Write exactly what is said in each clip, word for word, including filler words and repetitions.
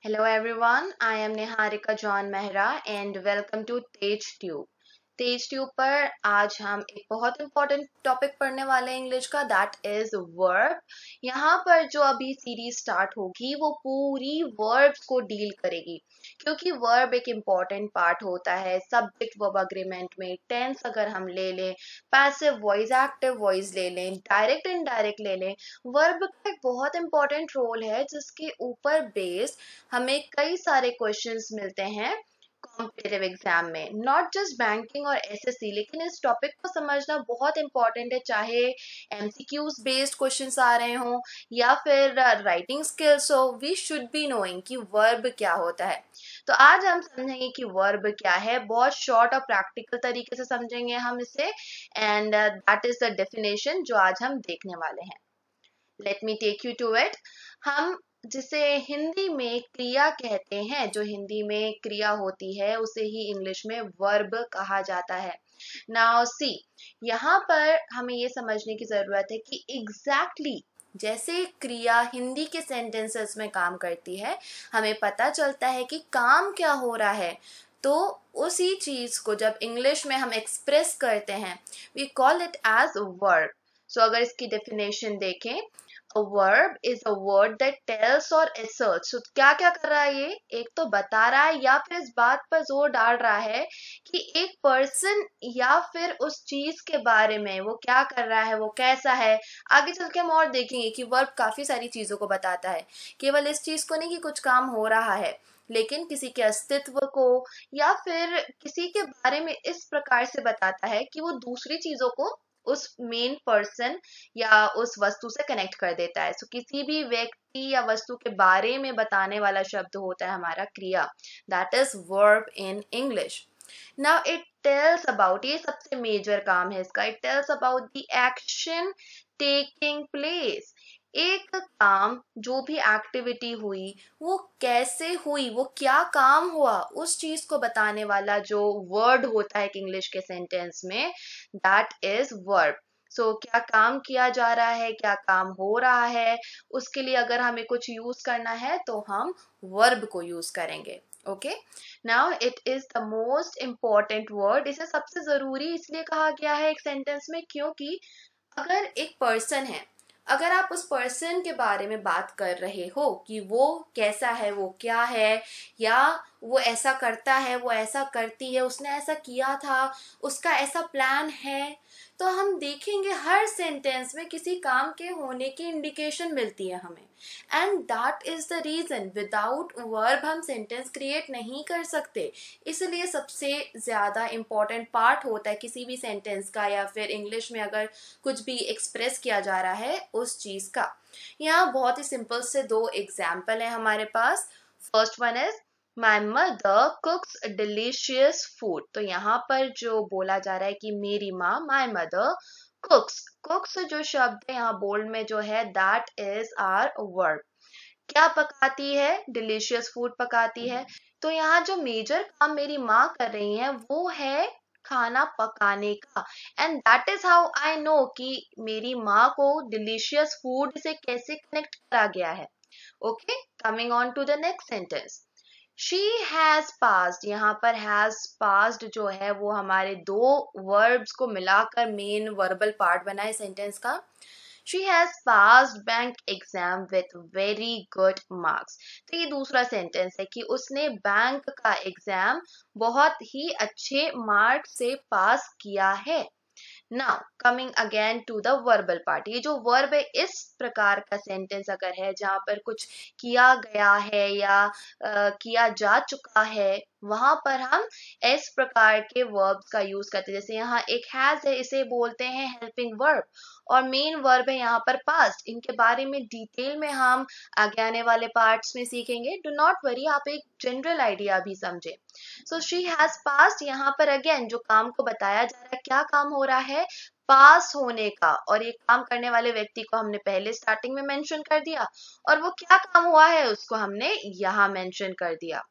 Hello everyone, I am Niharika John Mehra and welcome to Tej Tube. Tej Tube पर आज हम एक बहुत इंपॉर्टेंट टॉपिक पढ़ने वाले हैं इंग्लिश का, दैट इज वर्ब। यहाँ पर जो अभी सीरीज स्टार्ट होगी वो पूरी वर्ब्स को डील करेगी, क्योंकि वर्ब एक इम्पॉर्टेंट पार्ट होता है सब्जेक्ट वर्ब अग्रीमेंट में। टेंस अगर हम ले लें, पैसिव वॉइस, एक्टिव वॉइस ले लें, डायरेक्ट इनडायरेक्ट ले लें, वर्ब का एक बहुत इंपॉर्टेंट रोल है जिसके ऊपर बेस्ड हमें कई सारे क्वेश्चंस मिलते हैं कॉम्पिटिटिव एग्जाम में, नॉट जस्ट बैंकिंग और एसएससी। लेकिन इस टॉपिक को समझना बहुत इंपॉर्टेंट है, चाहे एमसीक्यूज बेस्ड क्वेश्चंस आ रहे हों या फिर राइटिंग स्किल्स हो। वी शुड बी नोइंग कि वर्ब क्या होता है। तो आज हम समझेंगे कि वर्ब क्या है, बहुत शॉर्ट और प्रैक्टिकल तरीके से समझेंगे हम इसे, and that is the definition जो आज हम देखने वाले हैं। Let me take you to it. हम जिसे हिंदी में क्रिया कहते हैं, जो हिंदी में क्रिया होती है उसे ही इंग्लिश में वर्ब कहा जाता है। नाउ सी, यहाँ पर हमें ये समझने की जरूरत है कि एग्जैक्टली exactly जैसे क्रिया हिंदी के सेंटेंसेस में काम करती है, हमें पता चलता है कि काम क्या हो रहा है, तो उसी चीज को जब इंग्लिश में हम एक्सप्रेस करते हैं we call it as verb. So अगर इसकी डेफिनेशन देखें, A verb is a word that tells or asserts. So, क्या क्या कर रहा है ये? एक तो बता रहा है या फिर इस बात पर जोर डाल रहा है कि एक पर्सन या फिर उस चीज के बारे में वो क्या कर रहा है, वो कैसा है। आगे चल के हम और देखेंगे कि वर्ब काफी सारी चीजों को बताता है, केवल इस चीज को नहीं कि कुछ काम हो रहा है, लेकिन किसी के अस्तित्व को या फिर किसी के बारे में इस प्रकार से बताता है कि वो दूसरी चीजों को उस मेन पर्सन या उस वस्तु से कनेक्ट कर देता है। सो so, किसी भी व्यक्ति या वस्तु के बारे में बताने वाला शब्द होता है हमारा क्रिया, that is verb in English. Now it tells about, ये सबसे मेजर काम है इसका, it tells about the action taking place. एक काम, जो भी एक्टिविटी हुई वो कैसे हुई, वो क्या काम हुआ, उस चीज को बताने वाला जो वर्ड होता है इंग्लिश के सेंटेंस में, दैट इज वर्ब। सो क्या काम किया जा रहा है, क्या काम हो रहा है, उसके लिए अगर हमें कुछ यूज करना है तो हम वर्ब को यूज करेंगे। Okay, now it is the most important word. इसे सबसे जरूरी इसलिए कहा गया है एक सेंटेंस में क्योंकि अगर एक पर्सन है, अगर आप उस पर्सन के बारे में बात कर रहे हो कि वो कैसा है, वो क्या है, या वो ऐसा करता है, वो ऐसा करती है, उसने ऐसा किया था, उसका ऐसा प्लान है, तो हम देखेंगे हर सेंटेंस में किसी काम के होने की इंडिकेशन मिलती है हमें। And that is the reason, without verb हम सेंटेंस क्रिएट नहीं कर सकते। इसलिए सबसे ज्यादा इम्पोर्टेंट पार्ट होता है किसी भी सेंटेंस का, या फिर इंग्लिश में अगर कुछ भी एक्सप्रेस किया जा रहा है उस चीज का। यहाँ बहुत ही सिंपल से दो एग्जाम्पल है हमारे पास। First one is my mother cooks delicious food. तो यहाँ पर जो बोला जा रहा है कि मेरी माँ, माई मदर कुक्स, कुक्स जो शब्द है यहाँ बोल्ड में जो है, दैट इज आर वर्ब। क्या पकाती है? डिलीशियस फूड पकाती है। तो यहाँ जो मेजर काम मेरी माँ कर रही है वो है खाना पकाने का, and that is how I know कि मेरी माँ को डिलीशियस फूड से कैसे कनेक्ट करा गया है। Okay, coming on to the next sentence, she has passed. यहाँ पर हैज पास्ड जो है वो हमारे दो वर्ब्स को मिलाकर मेन वर्बल पार्ट बना है सेंटेंस का। She has passed bank exam with very good marks. तो ये दूसरा सेंटेंस है कि उसने बैंक का एग्जाम बहुत ही अच्छे मार्क्स से पास किया है। Now coming again to the verbal part, ये जो वर्ब है इस प्रकार का सेंटेंस अगर है जहां पर कुछ किया गया है या आ, किया जा चुका है, वहां पर हम इस प्रकार के वर्ब्स का यूज करते हैं। जैसे यहाँ एक हैज है, इसे बोलते हैं हेल्पिंग वर्ब, और मेन वर्ब है यहाँ पर पास्ट। इनके बारे में डिटेल में हम आगे आने वाले पार्ट्स में सीखेंगे, डू नॉट वरी, आप एक जनरल आइडिया भी समझे। सो शी हैज पास्ड, यहाँ पर अगेन जो काम को बताया जा रहा है, क्या काम हो रहा है, पास होने का, और ये काम करने वाले व्यक्ति को हमने पहले स्टार्टिंग में मेंशन कर दिया, और वो क्या काम हुआ है उसको हमने यहाँ मेंशन कर दिया।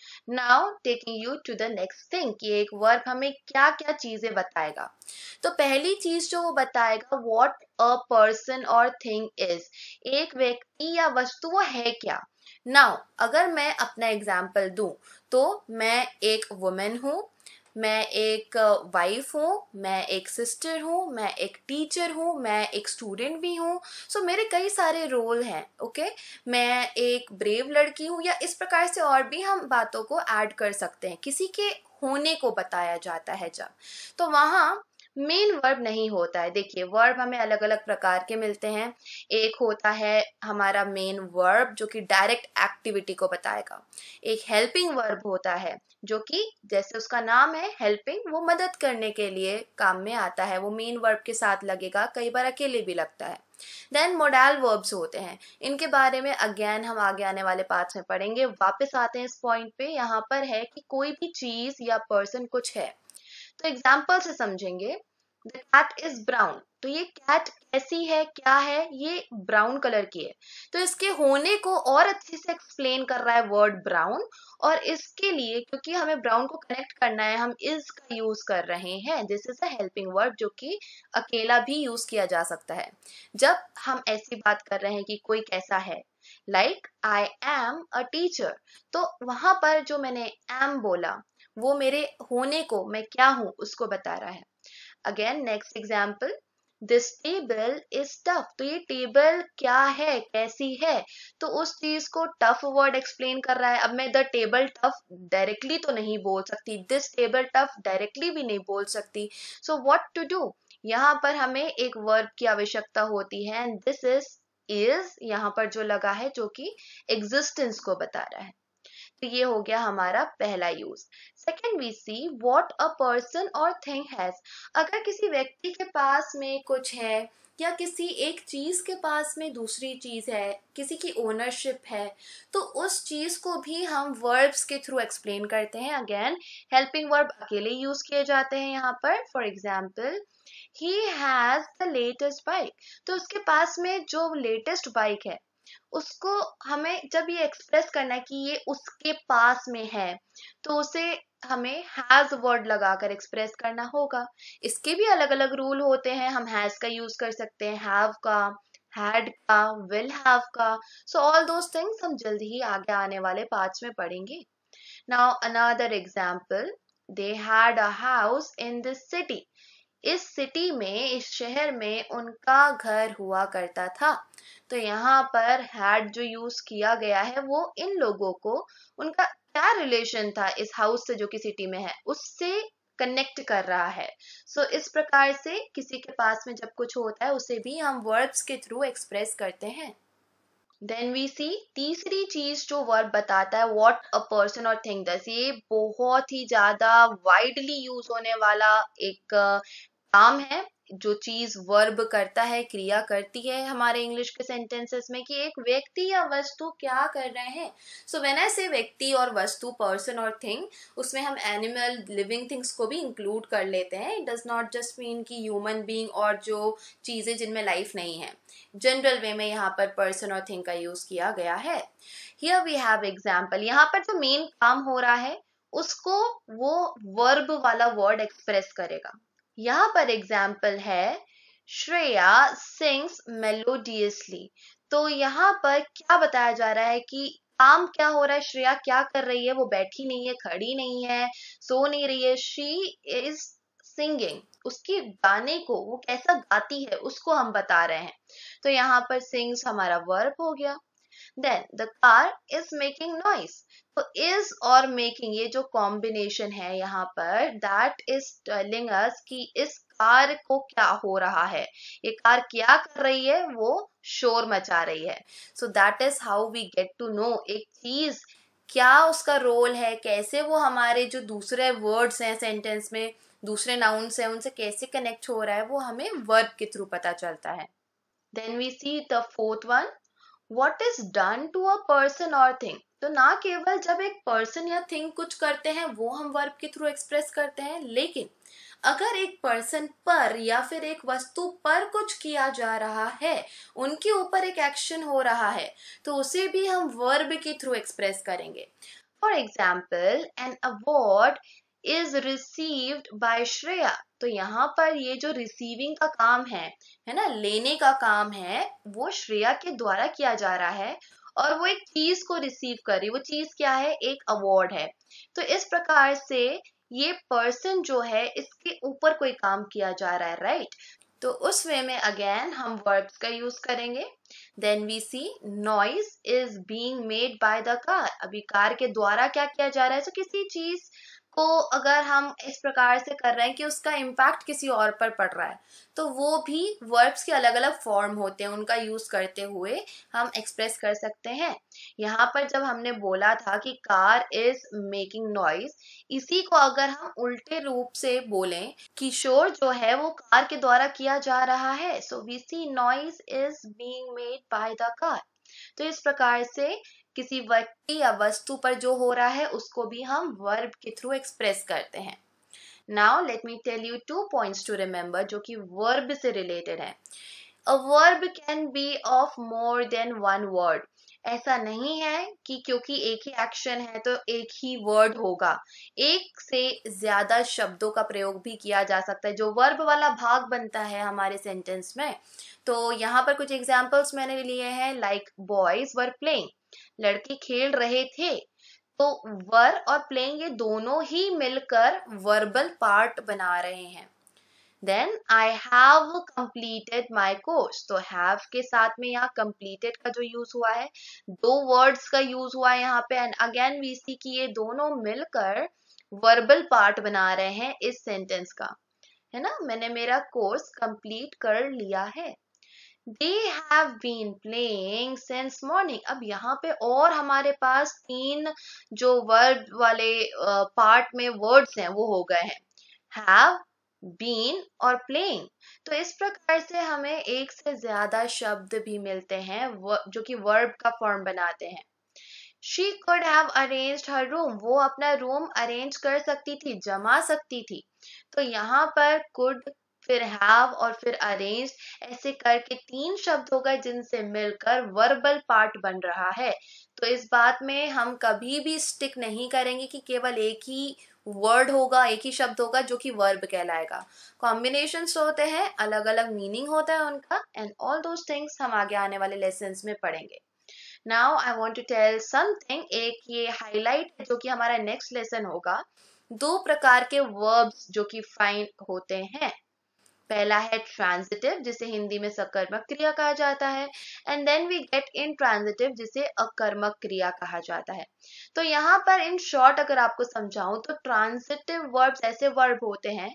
Now taking you to the next thing कि एक वर्ब हमें क्या क्या चीजें बताएगा। तो पहली चीज जो वो बताएगा, व्हाट अ पर्सन और थिंग इज, एक व्यक्ति या वस्तु वो है क्या। नाउ अगर मैं अपना एग्जाम्पल दूं तो मैं एक वुमेन हूँ, मैं एक वाइफ हूँ, मैं एक सिस्टर हूँ, मैं एक टीचर हूँ, मैं एक स्टूडेंट भी हूँ। सो so, मेरे कई सारे रोल हैं। Okay okay? मैं एक ब्रेव लड़की हूँ, या इस प्रकार से और भी हम बातों को ऐड कर सकते हैं। किसी के होने को बताया जाता है जब, तो वहाँ मेन वर्ब नहीं होता है। देखिए वर्ब हमें अलग अलग प्रकार के मिलते हैं। एक होता है हमारा मेन वर्ब जो कि डायरेक्ट एक्टिविटी को बताएगा। एक हेल्पिंग वर्ब होता है जो कि जैसे उसका नाम है हेल्पिंग, वो मदद करने के लिए काम में आता है, वो मेन वर्ब के साथ लगेगा, कई बार अकेले भी लगता है। देन मोडाल वर्ब्स होते हैं, इनके बारे में अगेन हम आगे आने वाले पार्ट्स में पढ़ेंगे। वापस आते हैं इस पॉइंट पे। यहाँ पर है कि कोई भी चीज या पर्सन कुछ है, तो एग्जाम्पल से समझेंगे। द कैट इज ब्राउन, तो ये कैट कैसी है, क्या है, ये ब्राउन कलर की है। तो इसके होने को और अच्छे से एक्सप्लेन कर रहा है वर्ड ब्राउन, और इसके लिए क्योंकि हमें ब्राउन को कनेक्ट करना है, हम इज का यूज कर रहे हैं। This is a helping word जो कि अकेला भी यूज किया जा सकता है जब हम ऐसी बात कर रहे हैं कि कोई कैसा है। Like I am a teacher, तो वहां पर जो मैंने एम बोला वो मेरे होने को, मैं क्या हूं, उसको बता रहा है। Again next example, this table is tough, तो ये टेबल क्या है, कैसी है, तो उस चीज को टफ वर्ड एक्सप्लेन कर रहा है। अब मैं द टेबल टफ डायरेक्टली तो नहीं बोल सकती, दिस टेबल टफ डायरेक्टली भी नहीं बोल सकती। सो व्हाट टू डू, यहाँ पर हमें एक वर्ब की आवश्यकता होती है, एंड दिस इज इज यहाँ पर जो लगा है जो कि एग्जिस्टेंस को बता रहा है। तो ये हो गया हमारा पहला use. Second we see what a person और थिंग हैज, अगर किसी व्यक्ति के पास में कुछ है या किसी एक चीज के पास में दूसरी चीज है, किसी की ओनरशिप है, तो उस चीज को भी हम वर्ब्स के थ्रू एक्सप्लेन करते हैं। अगेन हेल्पिंग वर्ब अकेले यूज किए जाते हैं यहाँ पर। For example, he has the latest bike, तो उसके पास में जो लेटेस्ट बाइक है उसको हमें जब ये एक्सप्रेस करना है कि ये उसके पास में है, तो उसे हमें हैज वर्ड लगाकर एक्सप्रेस करना होगा। इसके भी अलग अलग रूल होते हैं, हम हैज का यूज कर सकते हैं, हैव का, हैड का, विल हैव का। सो ऑल दोस थिंग्स हम जल्दी ही आगे आने वाले पार्ट्स में पढ़ेंगे। Now another example, they had a house in this city, इस सिटी में, इस शहर में उनका घर हुआ करता था। तो यहाँ पर हैड जो यूज किया गया है वो इन लोगों को, उनका क्या रिलेशन था इस हाउस से जो कि सिटी में है, उससे कनेक्ट कर रहा है। सो so, इस प्रकार से किसी के पास में जब कुछ होता है उसे भी हम वर्ब्स के थ्रू एक्सप्रेस करते हैं। देन वी सी तीसरी चीज जो वर्ब बताता है, व्हाट अ पर्सन और थिंग डज, ये बहुत ही ज्यादा वाइडली यूज होने वाला एक काम है। जो चीज वर्ब करता है, क्रिया करती है हमारे इंग्लिश के सेंटेंसेस में, कि एक व्यक्ति या वस्तु क्या कर रहे हैं। सो व्हेन आई से व्यक्ति और वस्तु, पर्सन और थिंग, उसमें हम एनिमल, लिविंग थिंग्स को भी इंक्लूड कर लेते हैं। It does not just mean कि ह्यूमन बीइंग और जो चीजें जिनमें लाइफ नहीं है। जनरल वे में यहाँ पर पर्सन और थिंग का यूज किया गया है। हियर वी हैव एग्जाम्पल, यहाँ पर जो मेन काम हो रहा है उसको वो वर्ब वाला वर्ड एक्सप्रेस करेगा। यहाँ पर एग्जाम्पल है, श्रेया सिंग्स मेलोडियसली, तो यहाँ पर क्या बताया जा रहा है कि काम क्या हो रहा है, श्रेया क्या कर रही है, वो बैठी नहीं है, खड़ी नहीं है, सो नहीं रही है, शी इज सिंगिंग, उसकी गाने को, वो कैसा गाती है उसको हम बता रहे हैं। तो यहाँ पर सिंग्स हमारा वर्ब हो गया। Then the car is making noise, तो इज और मेकिंग ये जो कॉम्बिनेशन है यहाँ पर, दैट इज टेलिंग अस कि इस कार को क्या हो रहा है, ये कार क्या कर रही है, वो शोर मचा रही है। So that is how we get to know एक चीज क्या उसका रोल है, कैसे वो हमारे जो दूसरे वर्ड्स हैं सेंटेंस में, दूसरे नाउन्स हैं, उनसे कैसे कनेक्ट हो रहा है, वो हमें वर्ब के थ्रू पता चलता है। Then we see the fourth one, What is done to a person or thing, तो ना केवल जब एक पर्सन या थिंग कुछ करते हैं वो हम वर्ब के थ्रू एक्सप्रेस करते हैं, लेकिन अगर एक पर्सन पर या फिर एक वस्तु पर कुछ किया जा रहा है, उनके ऊपर एक एक्शन हो रहा है, तो उसे भी हम वर्ब के थ्रू एक्सप्रेस करेंगे। For example, an award is received by Shreya, तो यहाँ पर ये जो रिसीविंग का काम है है ना, लेने का काम है, वो श्रेया के द्वारा किया जा रहा है, और वो एक चीज को रिसीव कर रही है। वो चीज क्या है? एक अवार्ड है। तो इस प्रकार से ये पर्सन जो है इसके ऊपर कोई काम किया जा रहा है, राइट? तो उस वे में अगेन हम वर्ब्स का यूज करेंगे। Then we see noise is being made by the car. अभी कार के द्वारा क्या किया जा रहा है? तो किसी चीज को अगर हम इस प्रकार से कर रहे हैं कि उसका इम्पैक्ट किसी और पर पड़ रहा है, तो वो भी वर्ब्स के अलग अलग फॉर्म होते हैं, उनका यूज करते हुए हम एक्सप्रेस कर सकते हैं। यहाँ पर जब हमने बोला था कि कार इज मेकिंग नॉइज, इसी को अगर हम उल्टे रूप से बोलें कि शोर जो है वो कार के द्वारा किया जा रहा है, so we see noise is being made by the car. तो इस प्रकार से किसी व्यक्ति या वस्तु पर जो हो रहा है उसको भी हम वर्ब के थ्रू एक्सप्रेस करते हैं। Now let me tell you two points to remember जो कि वर्ब से रिलेटेड है। A verb can be of more than one word. ऐसा नहीं है कि क्योंकि एक ही एक्शन है तो एक ही वर्ड होगा। एक से ज्यादा शब्दों का प्रयोग भी किया जा सकता है जो वर्ब वाला भाग बनता है हमारे सेंटेंस में। तो यहाँ पर कुछ एग्जाम्पल्स मैंने लिए हैं, लाइक बॉयज वर प्लेइंग, लड़के खेल रहे थे। तो वर और प्लेइंग ये दोनों ही मिलकर वर्बल पार्ट बना रहे हैं। Then I have completed my course. तो हैव के साथ में यहाँ कंप्लीटेड का जो यूज हुआ है, दो वर्ड्स का यूज हुआ है यहाँ पे, एंड अगेन वी सी कि ये दोनों मिलकर वर्बल पार्ट बना रहे हैं इस सेंटेंस का, है ना? मैंने मेरा कोर्स कंप्लीट कर लिया है। They have been playing since morning। अब यहाँ पे और हमारे पास तीन जो वर्ड वाले पार्ट में वर्ड्स हैं वो हो गए हैं, have, been और playing। तो इस प्रकार से हमें एक से ज्यादा शब्द भी मिलते हैं जो कि वर्ब का फॉर्म बनाते हैं। She could have arranged her room। वो अपना रूम अरेंज कर सकती थी, जमा सकती थी। तो यहाँ पर could, फिर have और फिर arrange, ऐसे करके तीन शब्द हो गए जिनसे मिलकर वर्बल पार्ट बन रहा है। तो इस बात में हम कभी भी स्टिक नहीं करेंगे कि केवल एक ही वर्ड होगा, एक ही शब्द होगा जो कि वर्ब कहलाएगा। कॉम्बिनेशंस होते हैं, अलग अलग मीनिंग होता है उनका, एंड ऑल दोज थिंग्स हम आगे आने वाले लेसन्स में पढ़ेंगे। Now I want to tell something, एक ये हाईलाइट है जो कि हमारा नेक्स्ट लेसन होगा। दो प्रकार के वर्ब्स जो कि फाइन होते हैं। पहला है ट्रांजिटिव, जिसे हिंदी में सकर्मक क्रिया कहा जाता है, and then we get intransitive जिसे अकर्मक क्रिया कहा जाता है। तो यहाँ पर इन शॉर्ट अगर आपको समझाऊं तो ट्रांजिटिव वर्ब्स ऐसे वर्ब होते हैं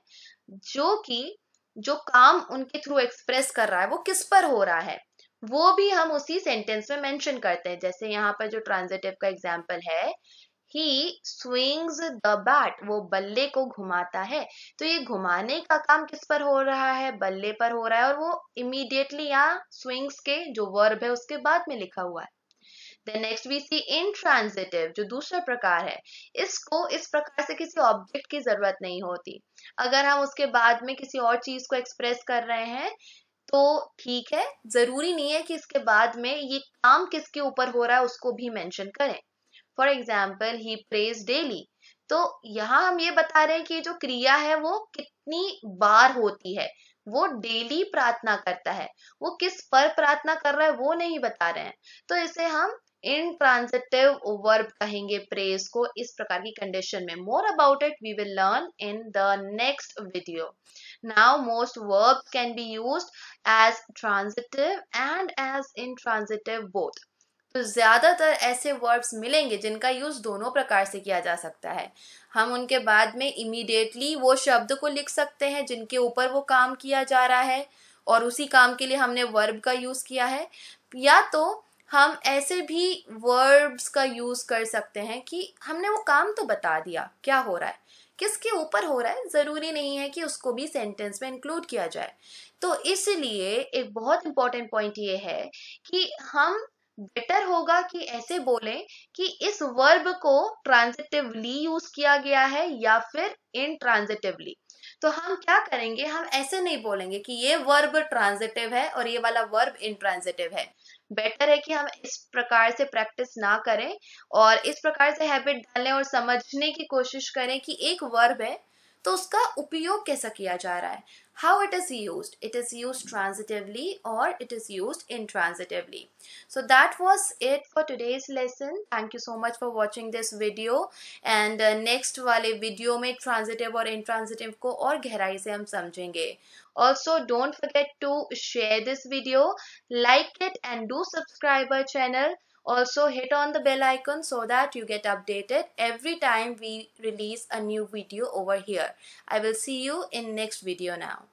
जो कि जो काम उनके थ्रू एक्सप्रेस कर रहा है वो किस पर हो रहा है वो भी हम उसी सेंटेंस में मेंशन करते हैं। जैसे यहाँ पर जो ट्रांजिटिव का एग्जाम्पल है, He swings the bat, वो बल्ले को घुमाता है। तो ये घुमाने का काम किस पर हो रहा है? बल्ले पर हो रहा है, और वो इमीडिएटली यहाँ swings के जो वर्ब है उसके बाद में लिखा हुआ है। Then next we see intransitive, जो दूसरा प्रकार है। इसको इस प्रकार से किसी ऑब्जेक्ट की जरूरत नहीं होती। अगर हम उसके बाद में किसी और चीज को एक्सप्रेस कर रहे हैं तो ठीक है, जरूरी नहीं है कि इसके बाद में ये काम किसके ऊपर हो रहा है उसको भी मेंशन करें। For example he prays daily. तो यहाँ हम ये बता रहे हैं कि जो क्रिया है वो कितनी बार होती है, वो डेली प्रार्थना करता है। वो किस पर प्रार्थना कर रहा है वो नहीं बता रहे हैं, तो इसे हम इंट्रांजिटिव वर्ब कहेंगे प्रेज को इस प्रकार की कंडीशन में। More about it we will learn in the next video. Now most verbs can be used as transitive and as intransitive both. तो ज्यादातर ऐसे वर्ब्स मिलेंगे जिनका यूज दोनों प्रकार से किया जा सकता है। हम उनके बाद में इमीडिएटली वो शब्द को लिख सकते हैं जिनके ऊपर वो काम किया जा रहा है और उसी काम के लिए हमने वर्ब का यूज किया है, या तो हम ऐसे भी वर्ब्स का यूज कर सकते हैं कि हमने वो काम तो बता दिया क्या हो रहा है, किसके ऊपर हो रहा है, जरूरी नहीं है कि उसको भी सेंटेंस में इंक्लूड किया जाए। तो इसलिए एक बहुत इंपॉर्टेंट पॉइंट ये है कि हम बेटर होगा कि ऐसे बोलें कि इस वर्ब को ट्रांजिटिवली यूज किया गया है या फिर इनट्रांजिटिवली। तो हम क्या करेंगे, हम ऐसे नहीं बोलेंगे कि ये वर्ब ट्रांजिटिव है और ये वाला वर्ब इनट्रांजिटिव है। बेटर है कि हम इस प्रकार से प्रैक्टिस ना करें और इस प्रकार से हैबिट डालें और समझने की कोशिश करें कि एक वर्ब है तो उसका उपयोग कैसा किया जा रहा है, how it is used, it is used transitively or it is used intransitively. So that was it for today's lesson. Thank you so much for watching this video, and uh, next वाले video में transitive और intransitive को और गहराई से हम समझेंगे. Also, don't forget to share this video, like it, and do subscribe our channel. Also, hit on the bell icon so that you get updated every time we release a new video over here. I will see you in next video now.